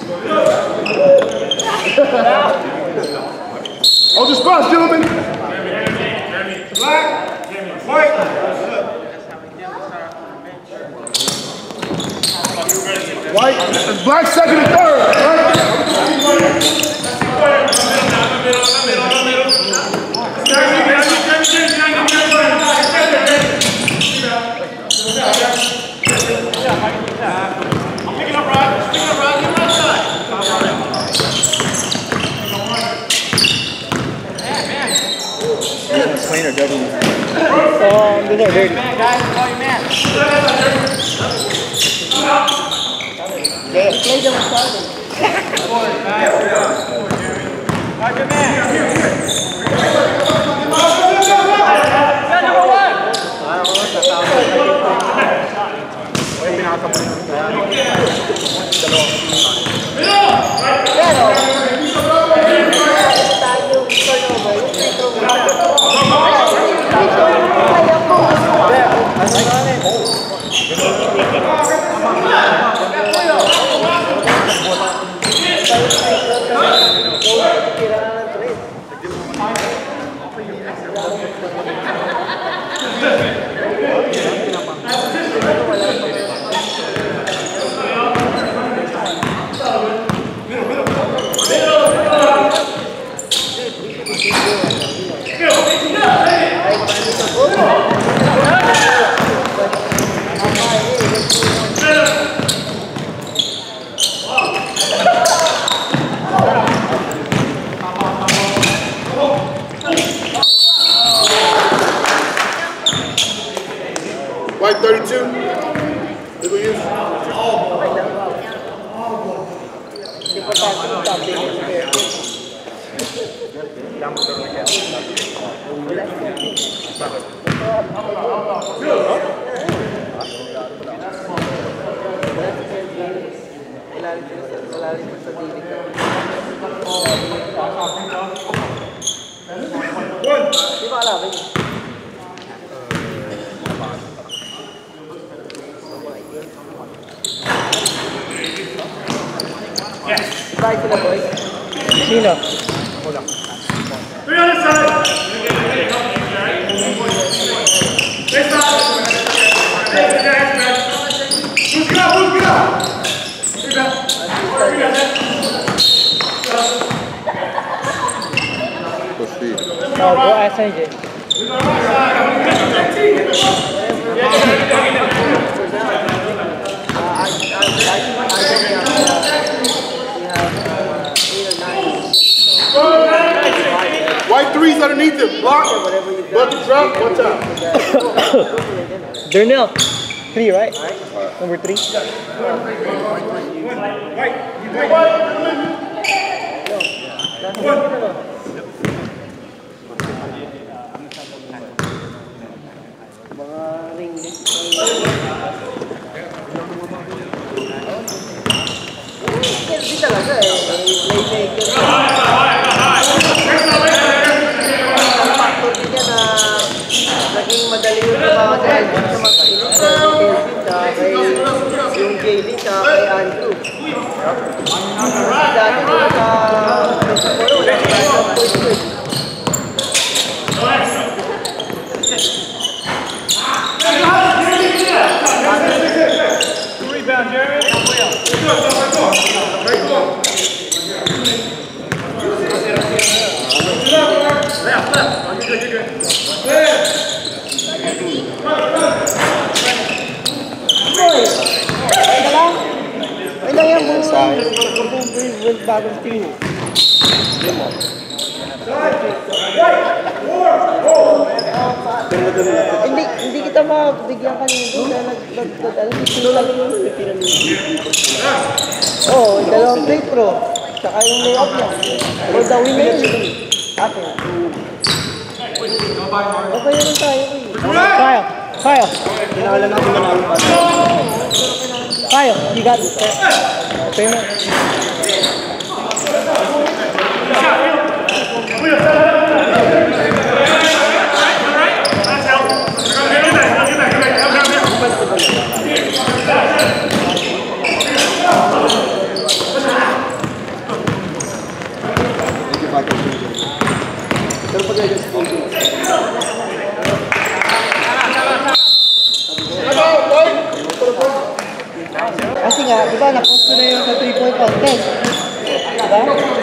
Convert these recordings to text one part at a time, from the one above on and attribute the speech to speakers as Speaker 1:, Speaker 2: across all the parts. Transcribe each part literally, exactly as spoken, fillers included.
Speaker 1: Hold your spots, gentlemen. Black, white. White, black second and third. I'm picking up Rod. Picking up Rod. Get right side.
Speaker 2: Clean or dirty? Um, these are dirty.
Speaker 3: Man, guys, call your man.
Speaker 2: Yeah, play them started.
Speaker 3: Watch your man.
Speaker 1: White thirty-two. Legal use.
Speaker 2: Bye to the boys. Sino?
Speaker 1: Hold on. Three on the side. This side. Who's good? Who's good? Who's good?
Speaker 2: No, go ask A J.
Speaker 1: White threes underneath it. Block. Bucket drop. Watch out.
Speaker 2: Darnell. Three, right? Number three.
Speaker 1: White. White.
Speaker 2: Hindi talaga eh. Playmaker. Factor din yan na naging madali yung trabaho sa Elvin sa Martino. Kay Kelvin ka, kay yung Jaylen ka, kay Andrew. Dati ko sa Mexico, wala ka sa point ko eh.
Speaker 1: Rebound, Jeremy. Very cool. Left, left. Oh, you're good, you're good.
Speaker 2: Boy! Ay ka lang? Ay lang yan mo. Bagong team. Hindi hindi kita mabigyan kanina na nagdadal. Sinulang yung Oo, dalawang play pro. Tsaka yung layup niya. For the win na yun. Atin. Okay naman tayo. Kaya. Kaya. Kinakalan natin manalo pa. Kaya. You got it. Okay na. nga, di ba, napost ko na yun sa three point contest. Di ba?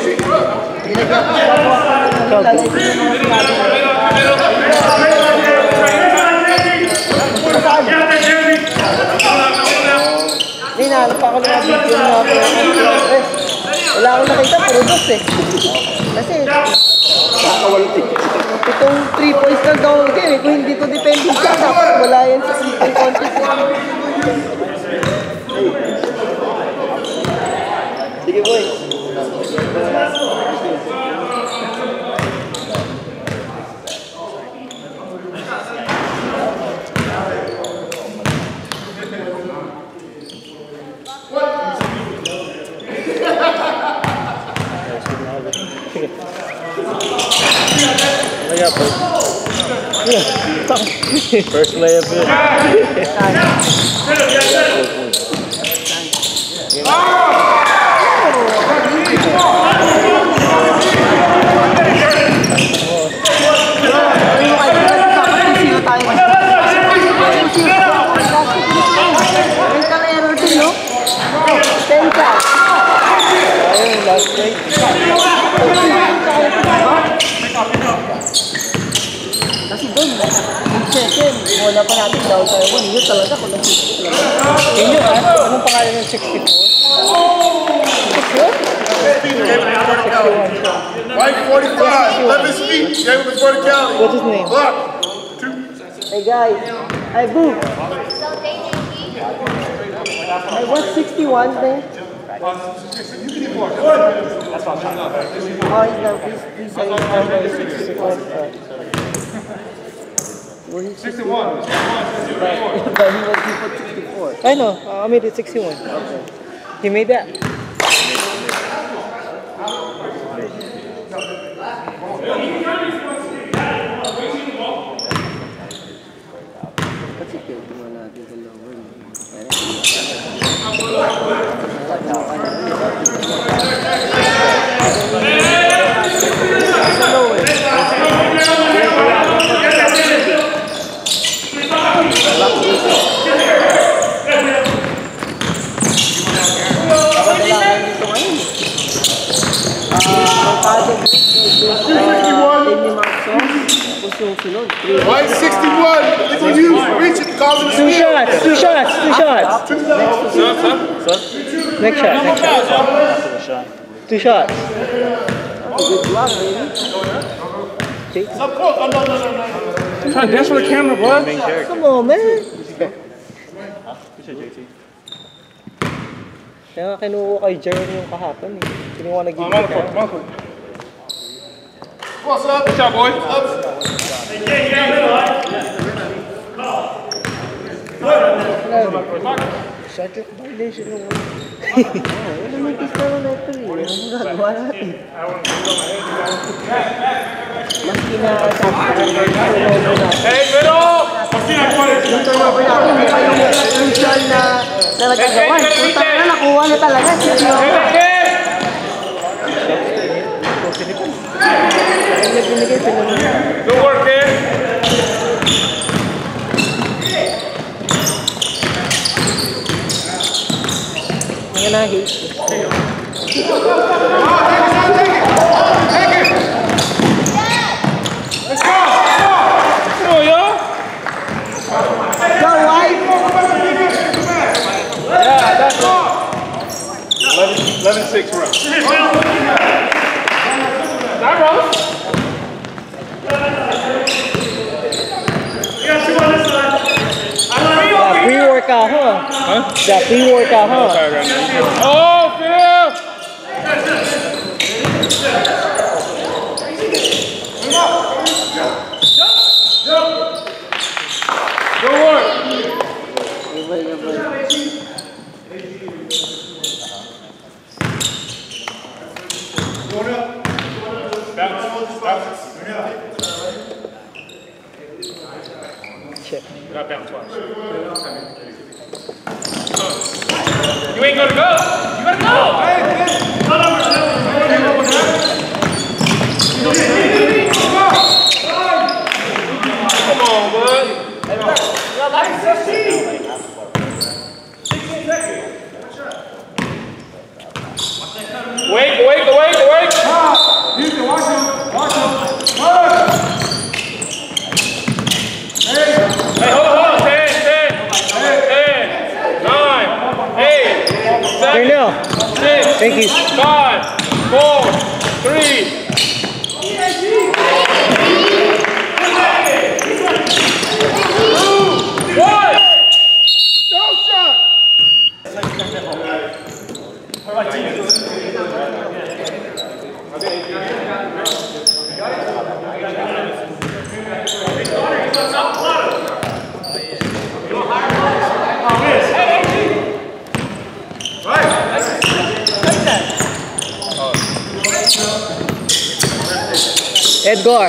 Speaker 2: Hindi, nahanap ako ng mga video na contest. Wala akong nakita, puro dos eh. Kasi, itong three points lang daw game eh. Kung hindi ko depending siya, dapat wala yan sa three point contest. Sige boy.
Speaker 4: Layup. First layup.
Speaker 2: Kasi doon, yung second, wala pa natin daw tayo. Yun talaga kung nag-sixty.
Speaker 4: Yun yun ah? Anong pangalan ng sixty-four?
Speaker 1: White forty-five, eleven feet, gave him his verticality.
Speaker 2: What's his name?
Speaker 1: Block. Two.
Speaker 2: Hey guys, hey boo. Hey, what's sixty-one thing? Oh, he's not, please, please say his number is sixty-one. Well, he's sixty-one. But, but he was, he put sixty-four.
Speaker 4: I know, uh, I made it sixty-one.
Speaker 2: Okay.
Speaker 4: He made that.
Speaker 2: Kasi pinagawa natin sa lower.
Speaker 1: White sixty-one, illegal use, reach it, cause him to
Speaker 4: Two
Speaker 1: steal.
Speaker 4: shots, two shots, two shots. Next shot, next shot. Two shots.
Speaker 2: Good luck, baby.
Speaker 4: Trying to dance for the camera, boy.
Speaker 2: Come on, man.
Speaker 4: Kaya nga kinuha kay Jeremy yung kahapon eh. Kinuha na gigit ka.
Speaker 1: What's up? What's up, boy?
Speaker 2: Shot violation yung... Ano may pista mo na ito eh. Ano gagawa natin? Mas kinasasaktan ng turnover natin.
Speaker 1: Hey, middle!
Speaker 2: Yung turnover natin, hindi pa yung crucial na na nagagawa. Puta na, nakuha na talaga. Sige ako. Binigay, pinamigay.
Speaker 1: Good work, kid.
Speaker 2: Hindi na hate.
Speaker 1: Let's go! Come on, yo!
Speaker 2: Go, White!
Speaker 1: Yeah, that's all. eleven six, bro. That Rose?
Speaker 4: Yeah, pre-workout, huh? Huh? Yeah, pre-workout, huh?
Speaker 1: Oh, Phil! Good work.
Speaker 2: Gabay, gabay.
Speaker 4: Shit.
Speaker 1: Got bounce twice. You ain't gonna go. You gotta go. Come on, bud. sixteen seconds.
Speaker 2: Darnell. Thank you.
Speaker 3: Five, four, three. One.
Speaker 1: No shot.
Speaker 2: Edgar.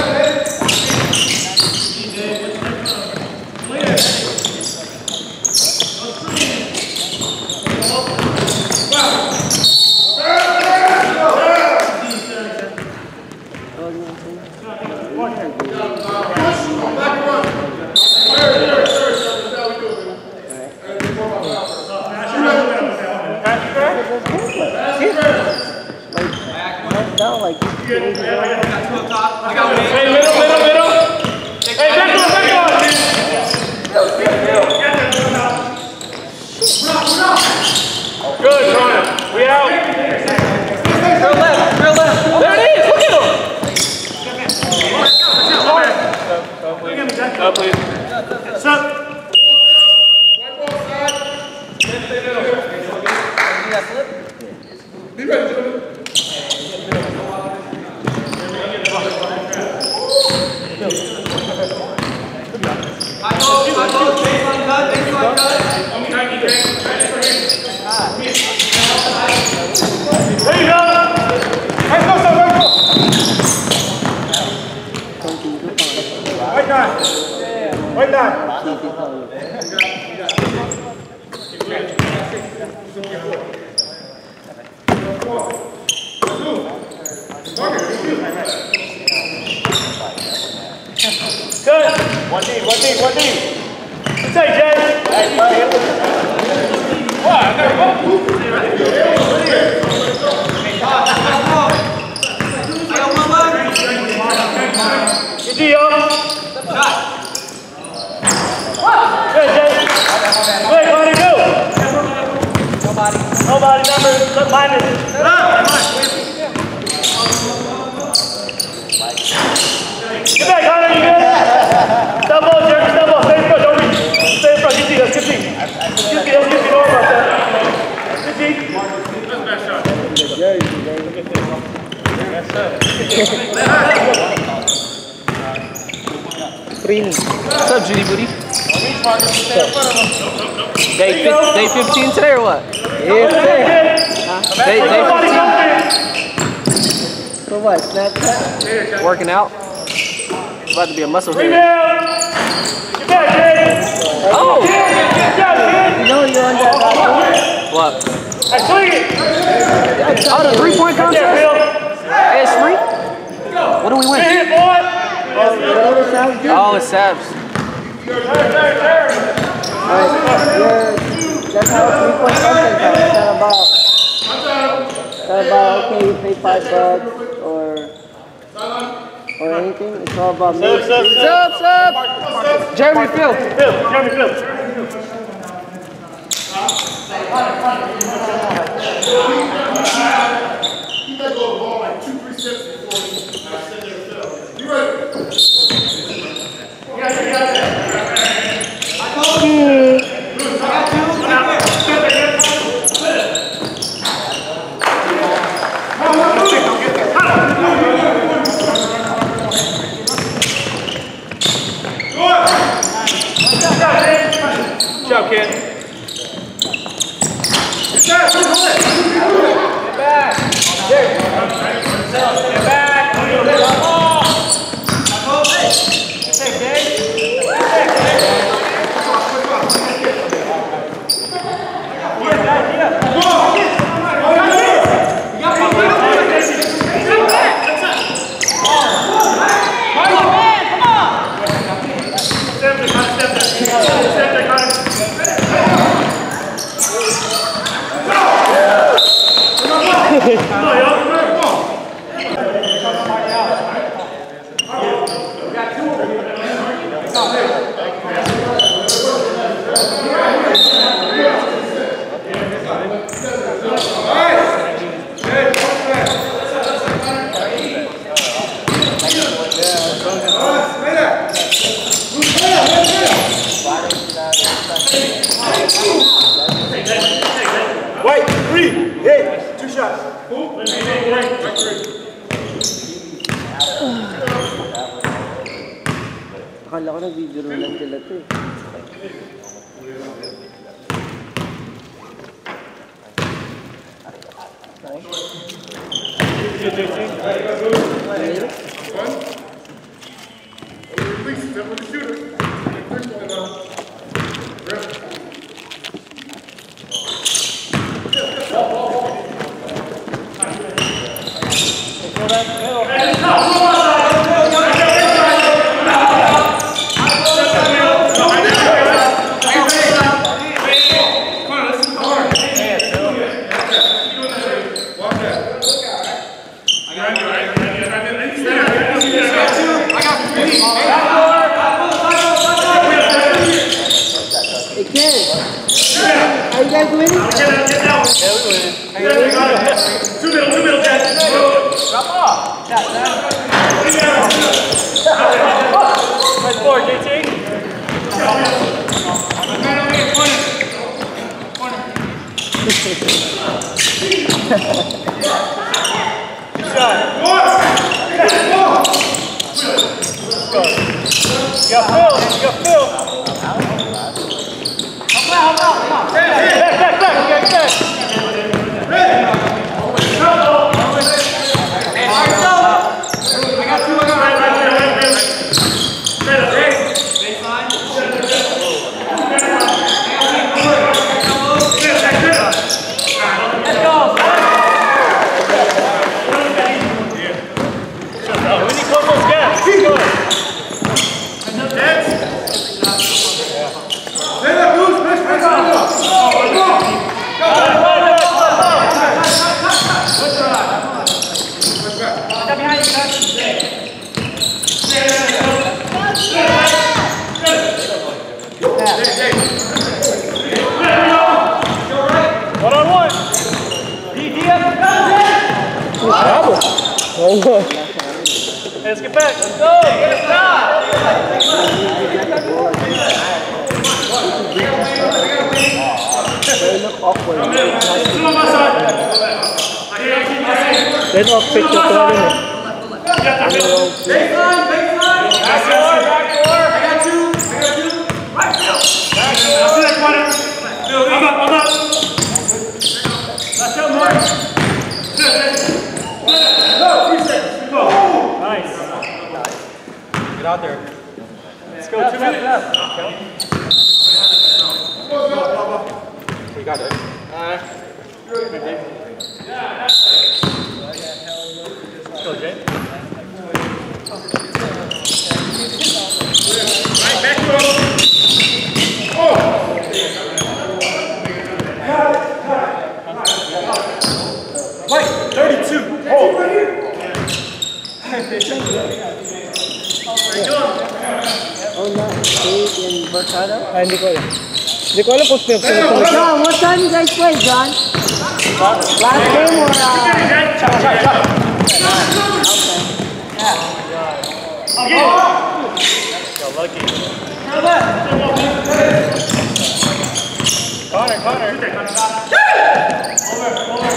Speaker 4: Down like
Speaker 3: Hey, middle, middle, middle. Hey, back on, back on. Good, Ryan. We out. Real left, real left. There it is. Look at him. Up, please. Stop.
Speaker 1: Be ready, gentlemen.
Speaker 3: There you go. Right go, son, right go. Right nine. Right nine. Good. One D, one D, one D. What's that, Jay? What? I gotta go. Good D, yo. Good, Jay. Good, Connie, go. Nobody. Nobody, number, minus. Get back, Connie, you good? Double, Jeremy, double. Stay in front, don't reach. Stay in front, get D, let's get D. Get D, let's get D, don't worry about that. Get D.
Speaker 4: What's up, Judy Booty? Day, fi day fifteen today or what?
Speaker 2: Yes, sir.
Speaker 4: Huh? Day, day fifteen?
Speaker 2: So what? Snapchat?
Speaker 4: Working out? About to be a muscle head.
Speaker 3: Rebound! Get back, Jay!
Speaker 4: Oh!
Speaker 3: Good job, kid!
Speaker 2: You know you're on that bathroom.
Speaker 4: What?
Speaker 3: Hey, swing it!
Speaker 4: Oh, the three-point
Speaker 3: Yeah,
Speaker 4: contest?
Speaker 3: Bill.
Speaker 4: Hey, it's free? What do we
Speaker 3: Good
Speaker 4: win?
Speaker 3: hit, boy!
Speaker 2: Whatever sounds good.
Speaker 4: Oh, it's Sabs.
Speaker 3: Turn, turn, turn!
Speaker 2: Alright, you're, that's how three-point contest is. It's not about, it's not about, okay, you pay five bucks or, or anything. It's all about
Speaker 3: Sub,
Speaker 2: making.
Speaker 3: sub,
Speaker 4: Sub, sub! Jeremy Phil.
Speaker 3: Phil, Jeremy, Phil.
Speaker 1: Keep that goal ball like two, three steps before you uh, send it to Phil. Be ready.
Speaker 3: You got it, you got it. Good job, kid. Get back. Get back. Yeah.
Speaker 2: Akala ko nag-video lang sila to eh. Are you guys winning?
Speaker 3: Get down, get down. Yeah, we're winning. Two middle, two middle, Jack. Drop off. Nice board, J T. Good shot. You got Phil, you got Phil. Back, back, back, back, back, back. I got two, I got right, right, right, right, right. Baseline. Let's go. We need Coco's gas. Let's go. One on one. D D F. Let's get back. Let's go. Get a shot.
Speaker 2: They look awkward.
Speaker 4: Then off pitch yung tuwa rin eh.
Speaker 3: Baseline, baseline. Back door, back door. I got two. I got two. Right, Phil. I'll see that corner. Phil, I'm up, I'm up. Let's go, Mark. Go, three seconds. Go. Nice. Get out there. Let's go, two minutes left.
Speaker 1: We got it.
Speaker 3: Alright. Good, Jay. Let's go, Jay. Right, back to him. Oh! Mike, thirty-two. Oh!
Speaker 2: Oh no, Dave and Bertado?
Speaker 4: Ah, hindi ko alam. Hindi ko alam kung sino sino sino.
Speaker 2: John, what time you guys play, John? Last game or uh...
Speaker 3: Shot, shot, shot.
Speaker 2: Okay.
Speaker 3: Oh! You're lucky. Connor, Connor. Over, over.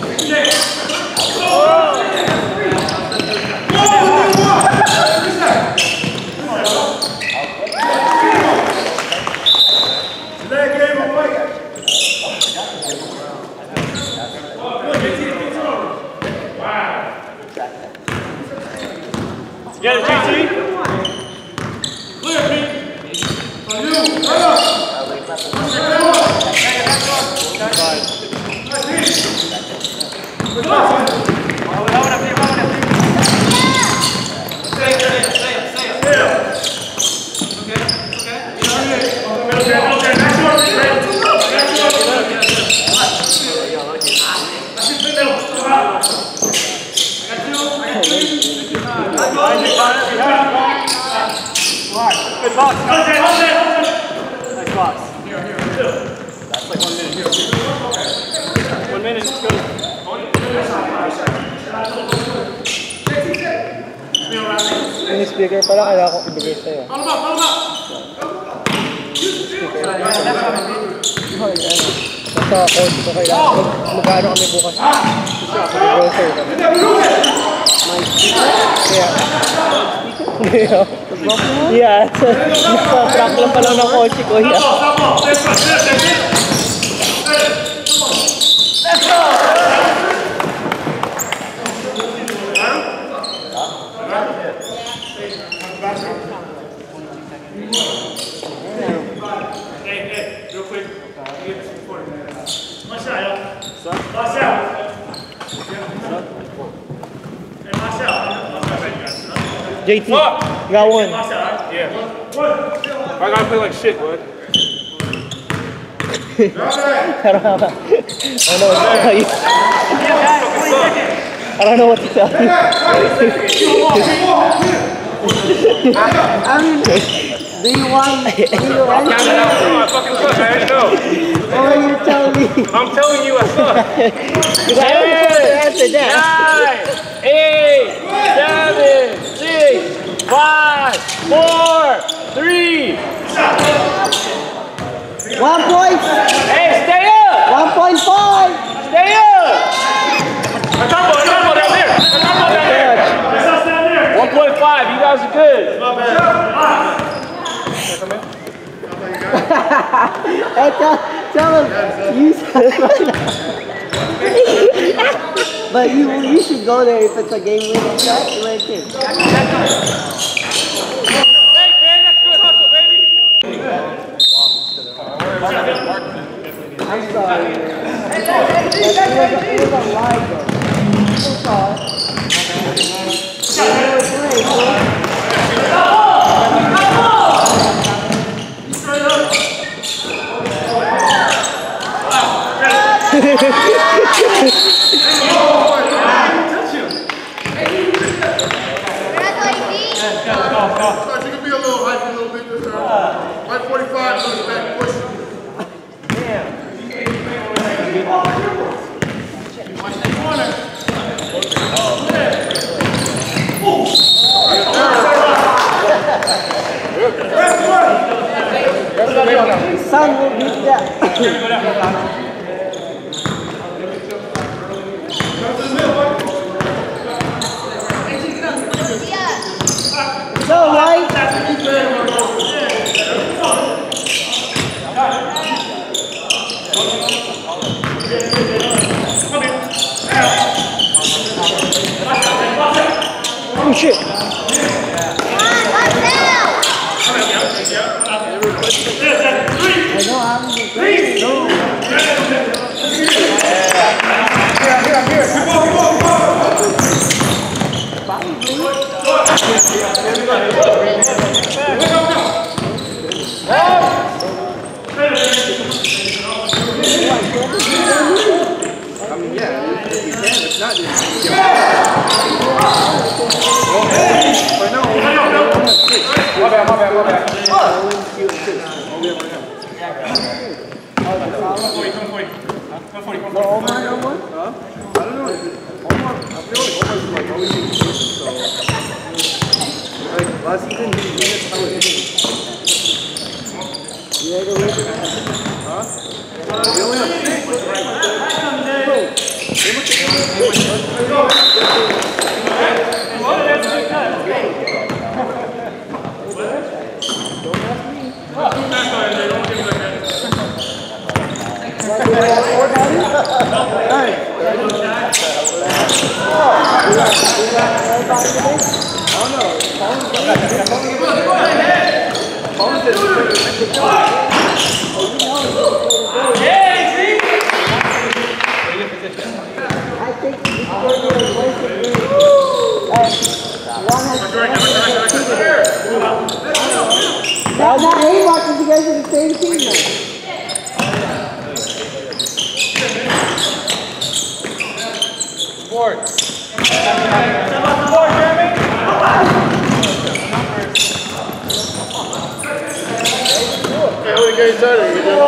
Speaker 3: Get it, J T. Clear, Pete. On you. Right up. Good box. Nice box. Here, here. That's like one minute. Here. One minute. Let's go.
Speaker 4: Yung speaker pala, kailangan ko ibigay sa'yo.
Speaker 3: Follow up, follow up.
Speaker 2: Oh, yeah.
Speaker 4: Basta coach ko kailangan. Mag-ano kami bukas. Mag-grocer kami. Yeah. Yeah. Nagpa-track lang pala ng coach ko. Yeah.
Speaker 3: Let's go! Hey, hey, real quick. Give us recording. Watch out, yo. Watch out. Hey, watch out.
Speaker 4: J T, got one.
Speaker 3: Watch out.
Speaker 1: Yeah. I gotta play like shit, bud.
Speaker 4: I don't know. I don't know what to tell you. I don't know what to tell you.
Speaker 2: I mean, do you want, do you want
Speaker 1: I fucking suck, man. No.
Speaker 2: or you tell me?
Speaker 1: I'm telling you, I suck.
Speaker 4: You got to answer that.
Speaker 3: Nine, eight, seven, six, five, four, three.
Speaker 2: One point,
Speaker 3: Hey, stay up!
Speaker 2: one point five.
Speaker 3: Stay up! A turbo, a turbo down there! A turbo down there! That's us down there! one point five, you guys are good.
Speaker 2: Hey, tell, tell him, you said but you, you should go there if it's a game winning shot, right there.
Speaker 1: Hey, man, that's good hustle, baby.
Speaker 2: I'm sorry, man. It was, it was a lie, though. So sorry. You were great, bro.
Speaker 1: You can be a little hype a little bit this time. Like forty-five, so it's back push.
Speaker 2: Son will beat that. So, right?
Speaker 4: Oh shit.
Speaker 2: I know I'm the great. No.
Speaker 1: I mean, yeah, if you can, it's not just. But no, my bad, my bad, my bad.
Speaker 2: No, Omar, no more?
Speaker 1: Huh? I don't know. Omar, I feel like Omar's like always in position, so. Like last season, he didn't how it is.
Speaker 2: You ready to win?
Speaker 1: Huh? They only have six. Bro, they must
Speaker 2: That's not Haymarket, you guys are the same team now.
Speaker 3: Sport. Sport, Jeremy.
Speaker 1: Hey, how many games are there? You know?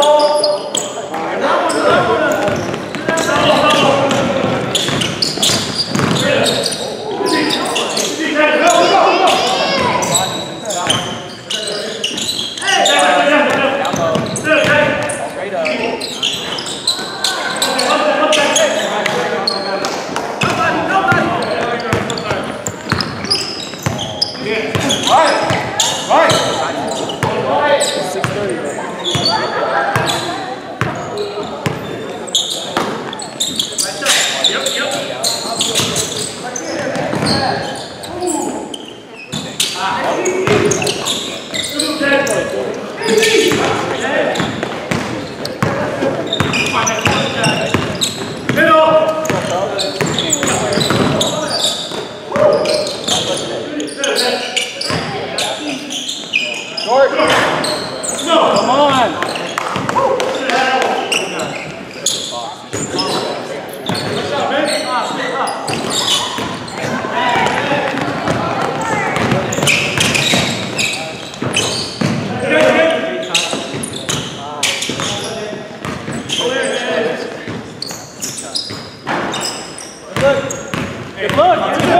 Speaker 3: Good look.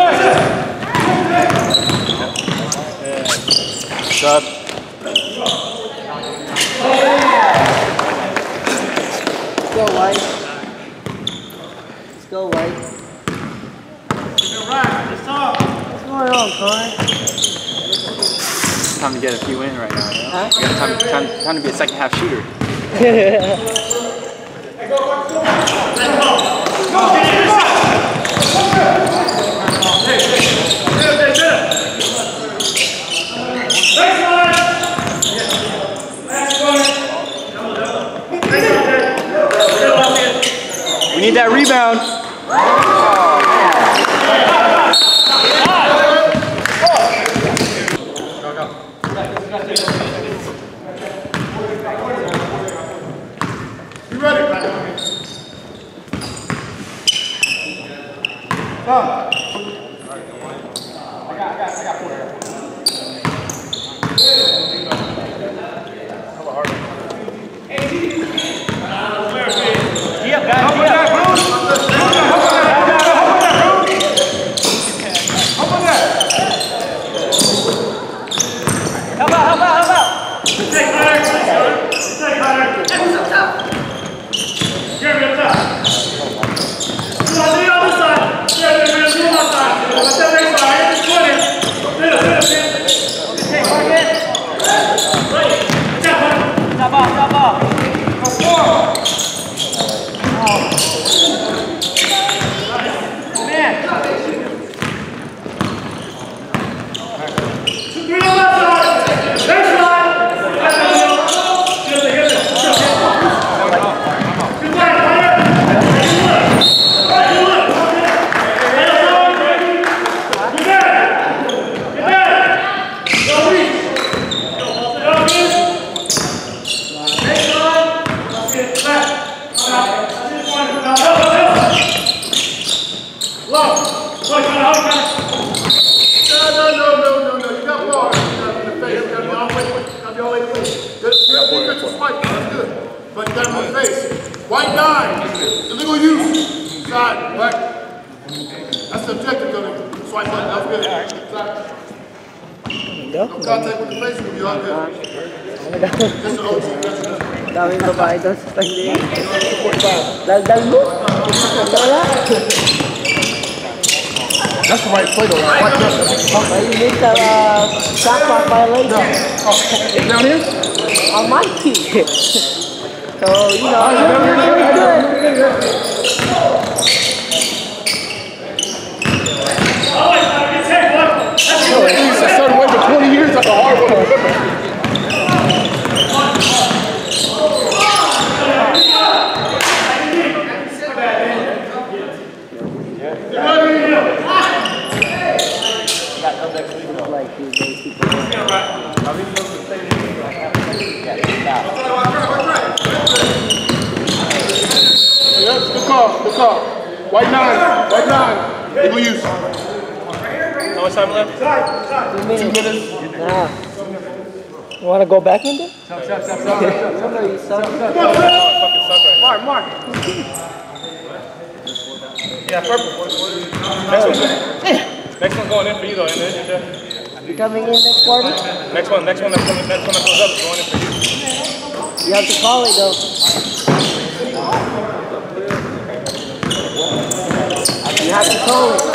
Speaker 4: Stop.
Speaker 2: Let's go, White. Let's go, White. What's going on, Connor?
Speaker 4: Time to get a few in right now. You know?
Speaker 2: Huh?
Speaker 4: You got time, time, time to be a second half shooter. We need that rebound.
Speaker 1: You ready? Come. But you got him on the face. White nine. Illegal use. Side. Back. That's the objective, Billy. Swipe left. That was good. Side. No contact with the face. We'll be all good. Just an O G.
Speaker 2: Daming babae doon sa tagli. Dal-dal mo. Wala.
Speaker 1: That's the right play, though. I like that.
Speaker 2: But you made the uh, shot clock violation.
Speaker 1: Oh, down here?
Speaker 2: On my team. So, you know, you're really good.
Speaker 1: It's a certain way for twenty years. That's a hard one to remember.
Speaker 2: Like these days, people
Speaker 1: Yes, good call, good call. White nine, white nine. Legal use.
Speaker 3: How much time left?
Speaker 2: Two minutes. Nah. You want to go back in there?
Speaker 3: Stop, stop, stop,
Speaker 2: Remember, you suck.
Speaker 3: Fucking suck right Mark, Mark. Yeah, purple. Next one. Next one going in for you though, isn't it?
Speaker 2: You coming in next quarter?
Speaker 3: Next one, next one that comes, next one that goes up is going in for you.
Speaker 2: You have to call it though. You have to call it.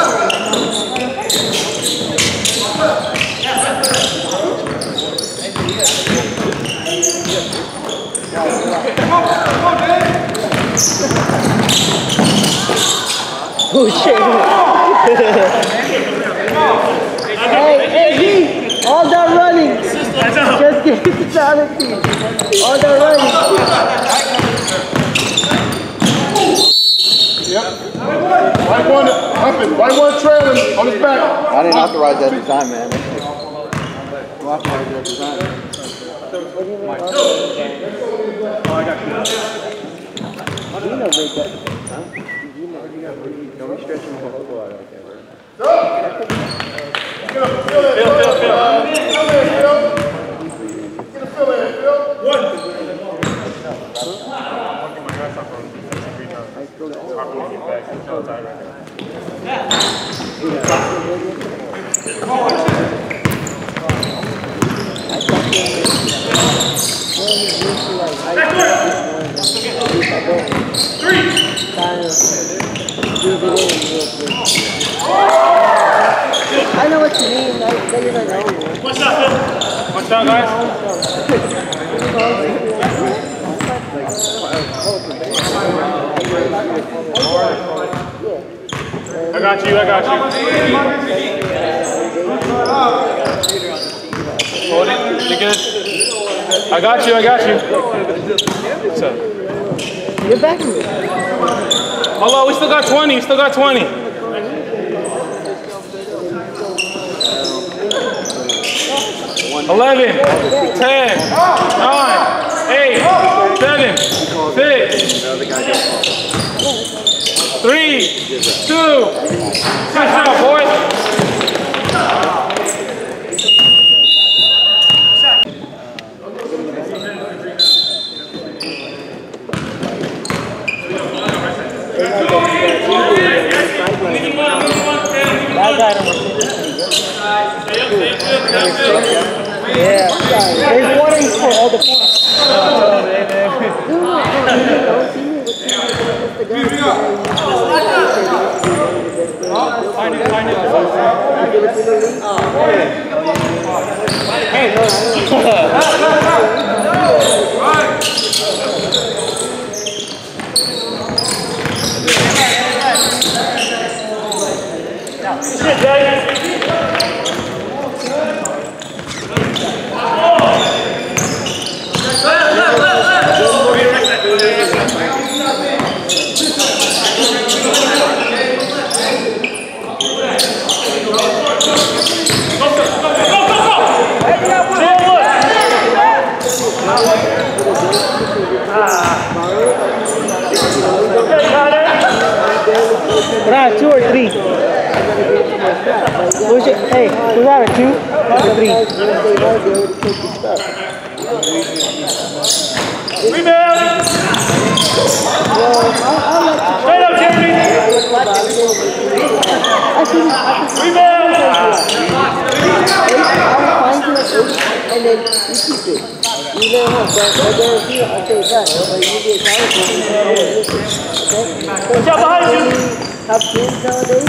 Speaker 2: Oh shit. Hey, hey, he, all that running. Just get it out of here. All that running.
Speaker 1: Yep. White one humping, white one trailing on his back.
Speaker 4: I didn't authorize that design, man.
Speaker 1: You authorized that design.
Speaker 3: Oh, I got you.
Speaker 2: You know, break that.
Speaker 4: Don't be stretching the whole out like that, bro.
Speaker 1: Get a fill in,
Speaker 3: Phil, Phil, Phil.
Speaker 1: Fill in, Phil. Get a fill in, Phil. One.
Speaker 2: I know what you mean, I they don't know.
Speaker 3: One shot, Phil. One shot, guys. I got you, I got you. Hold it, you good? I got you, I got you. What's up?
Speaker 2: Get back to me.
Speaker 3: Hold on, we still got twenty, we still got twenty. eleven, ten, nine, eight, seven, six, three, two, good shot, boys.
Speaker 2: Yeah, there's warnings for all the points.
Speaker 3: Find it, find it.
Speaker 2: Hey,
Speaker 3: Shit, Dave.
Speaker 2: Right, two or three? Who's it? Hey, who's that? A two or three?
Speaker 3: Rebound! Straight up, Jeremy! Rebound!
Speaker 2: And then you keep it. You let him have that. Guarantee it, I'll take that. But you get tired. Okay?
Speaker 3: Watch out behind you!
Speaker 2: Have kids nowadays?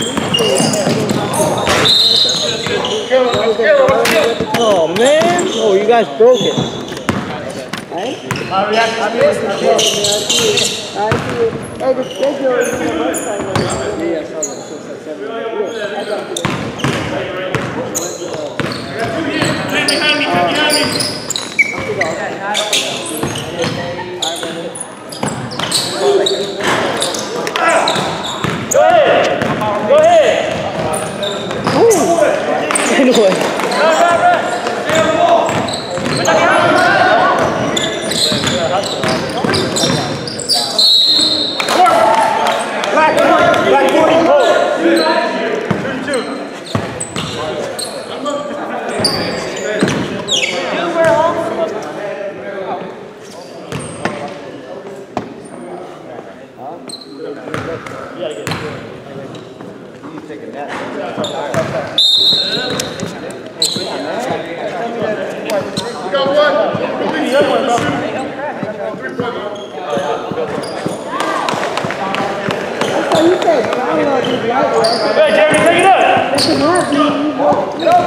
Speaker 2: Oh man! Oh, you guys broke it. Right?
Speaker 3: My reaction
Speaker 2: I see it. Hey, the schedule is in the website. Yeah, I saw that. I got it.
Speaker 3: behind me, come behind me. Go ahead. Go ahead.
Speaker 2: Anyway.
Speaker 3: Black forty, hold. Two, two.
Speaker 2: Hey,
Speaker 3: Jeremy, take it up.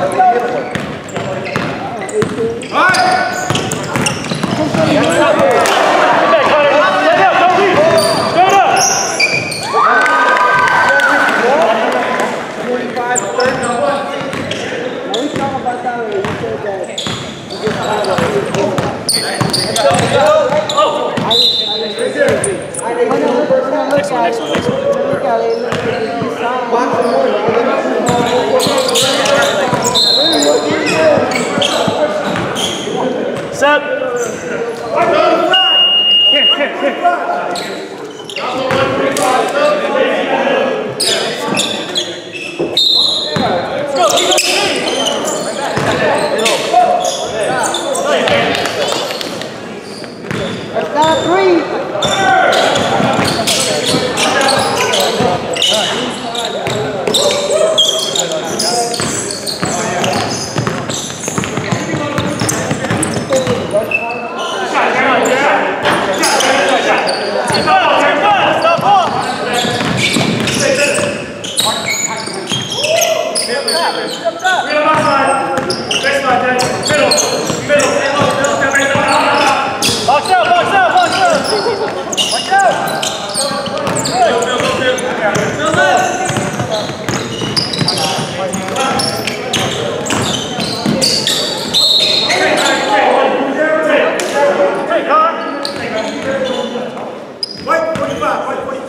Speaker 3: Set. Here, here, here. Let's go.
Speaker 2: That's not three.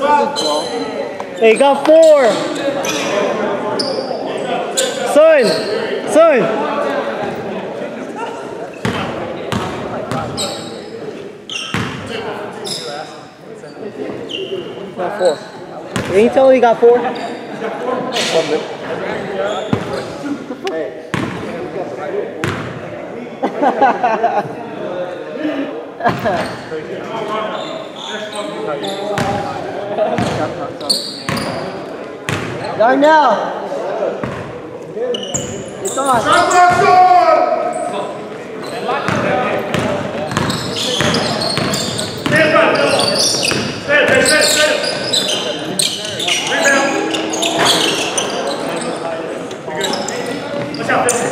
Speaker 4: They got four. Son, son. Got four. Can you tell me he got four?
Speaker 2: Darnell! It's on.
Speaker 3: Stand front, Bill. Stand, stand, stand, stand. Rebound. You're good. Watch out, Bill.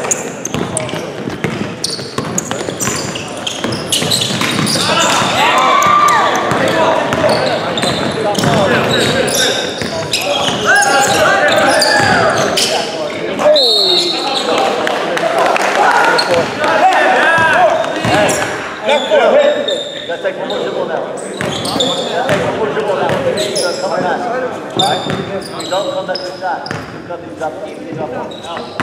Speaker 5: Gotta take one more dribble now. Gotta take one more dribble now. Come on, right? You don't come back to the shot. You come to drop, keep the drop. That's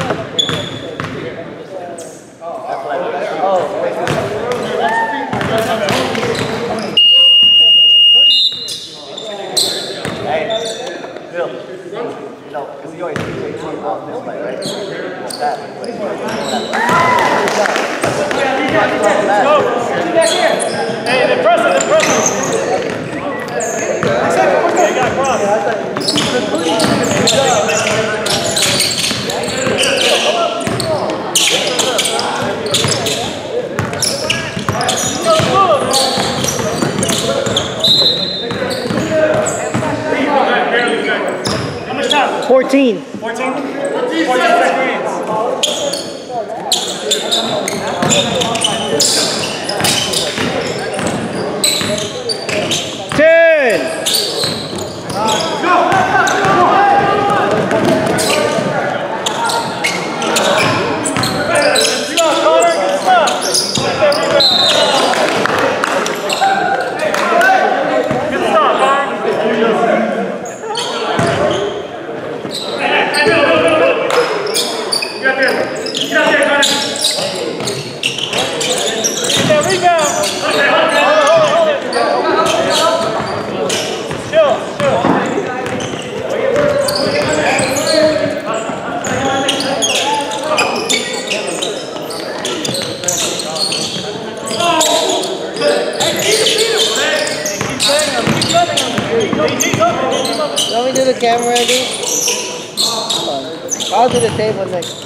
Speaker 5: like, oh, wait. Hey, Bill. You know, because you always take two out this way, right? You want that.
Speaker 3: Hey, they're pressing, they're pressing. They got cross. How much time?
Speaker 4: Fourteen.
Speaker 3: Fourteen? Fourteen seconds.
Speaker 4: Ten.
Speaker 2: Let me do the camera, dude. I'll do the table next.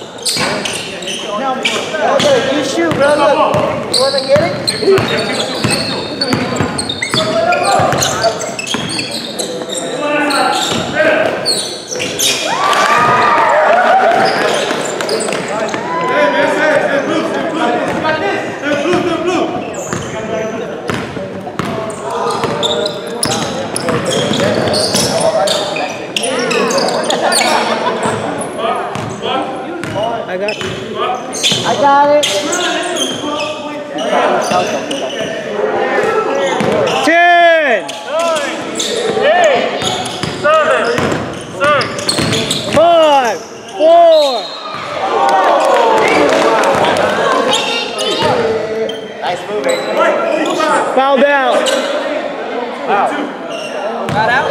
Speaker 2: Okay, you shoot, bro. Look. You wanna get it?
Speaker 4: I got it.
Speaker 2: I got it.
Speaker 4: Ten.
Speaker 3: Nine. Eight. Seven. Six.
Speaker 4: Five. Four.
Speaker 5: Nice move, baby.
Speaker 4: Fouled out.
Speaker 2: Got out?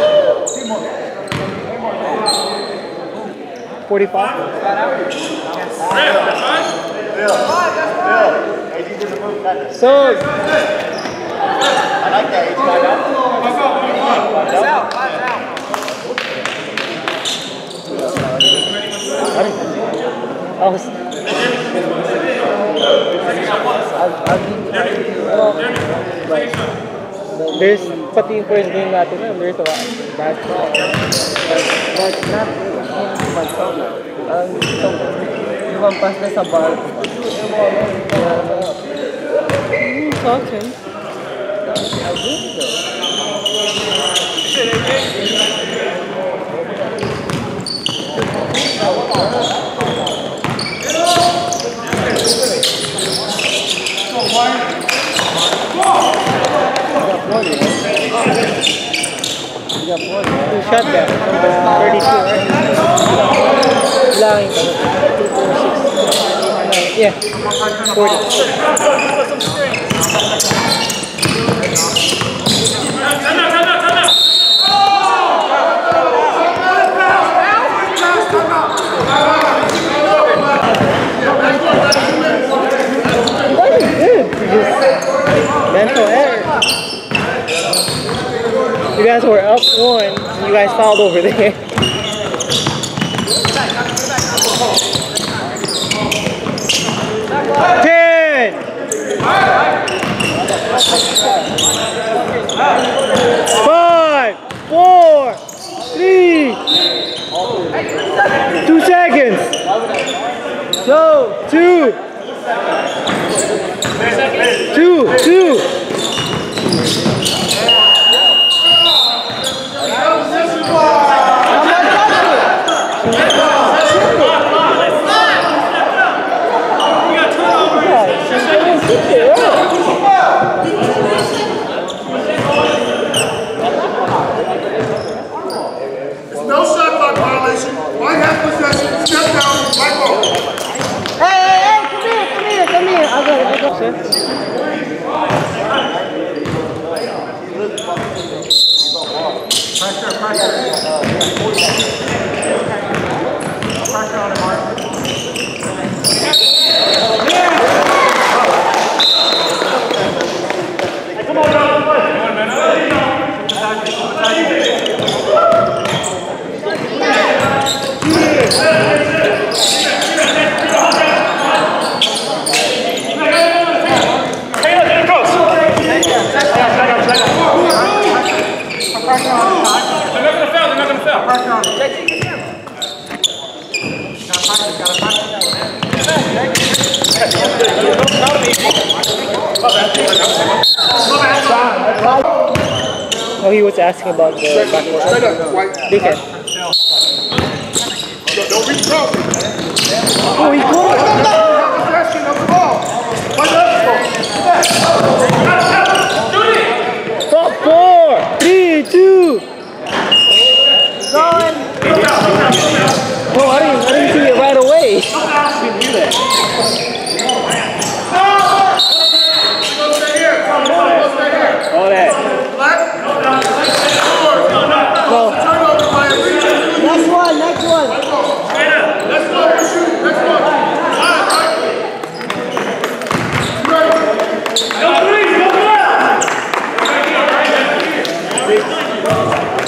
Speaker 4: Forty-five.
Speaker 5: Bill, Bill, A G did the move, got this.
Speaker 4: So.
Speaker 5: I like that, A G got out.
Speaker 2: It's out. It's out.
Speaker 4: I was. There's pati yung first game natin na there's a bad call.
Speaker 2: But not bad call. Ang lumampas na sa bar.
Speaker 4: Hmm, Socks
Speaker 2: got one. Two shot that. thirty-two, right? Lang. two, four, six. Yeah. forty. Mental error. You guys were up one, you guys fouled over there. Ten! Five, four, three, two seconds. So, two. Two, two.
Speaker 1: No shot clock violation. White has possession. Step down. White ball.
Speaker 2: Hey, hey, hey, come here, come here, come here. I'll go, I'll go, sir.
Speaker 1: Pressure, pressure. Pressure on him, Mark.
Speaker 3: Come on, John.
Speaker 2: Oh, he was asking about the
Speaker 1: Straight up, straight up, White.
Speaker 2: big head.
Speaker 1: Don't, don't reach out.
Speaker 2: Oh, he caught it.
Speaker 1: Possession of the ball. White up.
Speaker 2: Top four, three, two. Going. Oh, I didn't, I didn't see it right away.
Speaker 3: All that.
Speaker 2: No. Next one, next one.
Speaker 1: Let's go, shoot. Next one.
Speaker 3: Go, please, go,